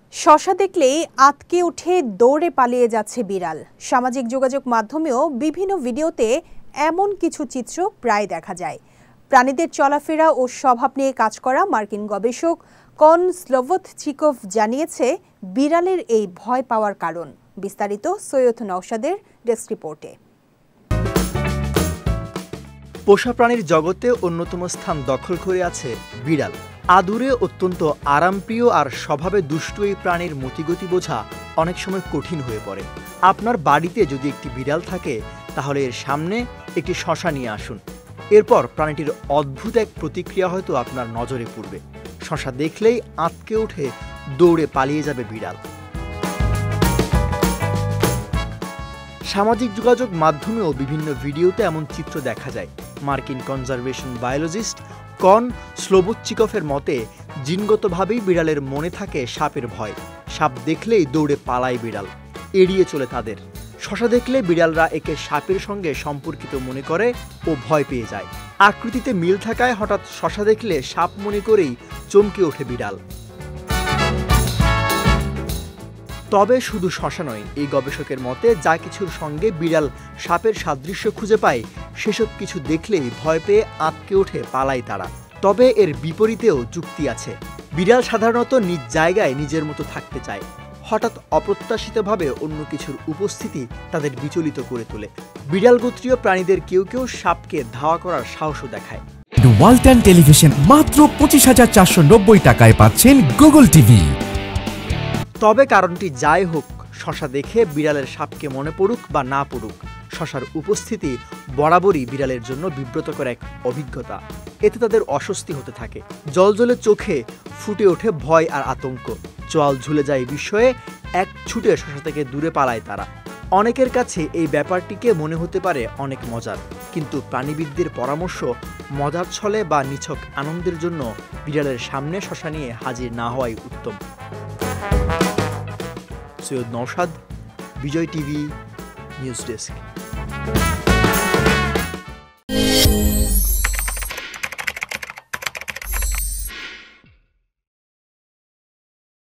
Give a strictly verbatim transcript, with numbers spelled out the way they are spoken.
শশা দেখলেই আঁতকে উঠে দৌড়ে পালিয়ে যাচ্ছে বিড়াল। সামাজিক যোগাযোগ মাধ্যমেও বিভিন্ন ভিডিওতে এমন কিছু চিত্র প্রায় দেখা যায়। প্রাণীদের চলাফেরা ও স্বভাব নিয়ে কাজ করা মার্কিন গবেষক কন স্লোভোৎচিকভ জানিয়েছে বিড়ালের এই ভয় পাওয়ার কারণ। বিস্তারিত সৈয়দ নওশাদের ডেস্ক রিপোর্টে। পোষা প্রাণীর জগতে অন্যতম স্থান দখল করে আছে বিড়াল। আদুরে অত্যন্ত আরামপ্রিয় আর স্বভাবে দুষ্টু এই প্রাণীর মতিগতি বোঝা অনেক সময় কঠিন হয়ে পড়ে। আপনার বাড়িতে যদি একটি বিড়াল থাকে তাহলে এর সামনে একটি শশা নিয়ে আসুন। এরপর প্রাণীটির অদ্ভুত এক প্রতিক্রিয়া হয়তো আপনার নজরে পড়বে। শশা দেখলেই আঁতকে উঠে দৌড়ে পালিয়ে যাবে বিড়াল। সামাজিক যোগাযোগ মাধ্যমেও বিভিন্ন ভিডিওতে এমন চিত্র দেখা যায়। মার্কিন কনজারভেশন বায়োলজিস্ট কন স্লোভোৎচিকভের মতে জিনগতভাবেই বিড়ালের মনে থাকে সাপের ভয়। সাপ দেখলেই দৌড়ে পালায় বিড়াল, এড়িয়ে চলে তাদের। শশা দেখলে বিড়ালরা একে সাপের সঙ্গে সম্পর্কিত মনে করে ও ভয় পেয়ে যায়। আকৃতিতে মিল থাকায় হঠাৎ শশা দেখলে সাপ মনে করেই চমকে ওঠে বিড়াল। তবে শুধু শশা নয়, এই গবেষকের মতে যা কিছুর সঙ্গে বিড়াল সাপের সাদৃশ্য খুঁজে পায় সেসব কিছু দেখলেই ভয় পেয়ে আঁতকে ওঠে পালায় তারা। তবে এর বিপরীতেও যুক্তি আছে। বিড়াল সাধারণত নিজ জায়গায় নিজের মতো থাকতে চায়। হঠাৎ অপ্রত্যাশিতভাবে অন্য কিছুর উপস্থিতি তাদের বিচলিত করে তোলে। বিড়াল গোত্রীয় প্রাণীদের কেউ কেউ সাপকে ধাওয়া করার সাহসও দেখায়। ওয়ালটন টেলিভিশন মাত্র পঁচিশ হাজার চারশো নব্বই টাকায় পাচ্ছেন গুগল টিভি। তবে কারণটি যাই হোক, শশা দেখে বিড়ালের সাপকে মনে পড়ুক বা না পড়ুক, শশার উপস্থিতি বরাবরই বিড়ালের জন্য বিব্রতকর এক অভিজ্ঞতা। এতে তাদের অস্বস্তি হতে থাকে। জলজলে চোখে ফুটে ওঠে ভয় আর আতঙ্ক। চোয়াল ঝুলে যায় বিস্ময়ে, এক ছুটে শশা থেকে দূরে পালায় তারা। অনেকের কাছে এই ব্যাপারটিকে মনে হতে পারে অনেক মজার, কিন্তু প্রাণীবিদদের পরামর্শ মজার ছলে বা নিছক আনন্দের জন্য বিড়ালের সামনে শশা নিয়ে হাজির না হওয়াই উত্তম। Syed Naushad, Bijoy TV news desk.